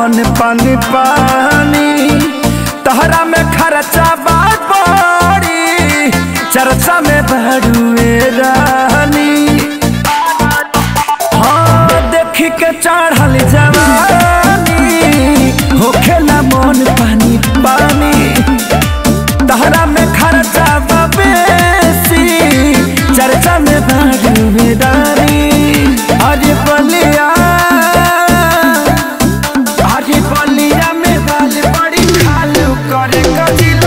मन पानी पानी तहरा में खर्चा बात बड़ी चर्चा में बड़ुए रानी। हाँ देखी के चढ़ल जवानी होखेला मन पानी पानी तहरा में खर्चा बेसी चर्चा में बड़ुए रानी। अरे बलिया में बाल बड़ी खालू करे गजिला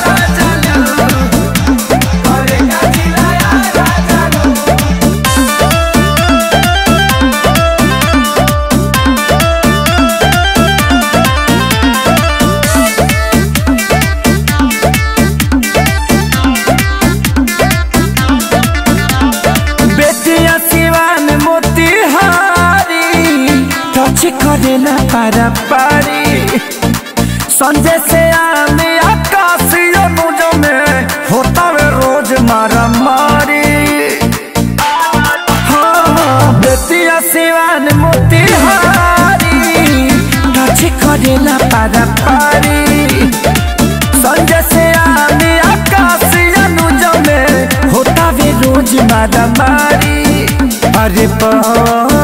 बेटिया सिवान मोतिहारी टच करे ना पारा पारी संजय से आने आकाशीय मुझ में होता वे रोज मारा मारी। हाँ बेटिया सिवान मोतिहारी टच करे ना पारा पारी संजय से आने आकाशीय मुझ में होता वे रोज मारा मारी। अरे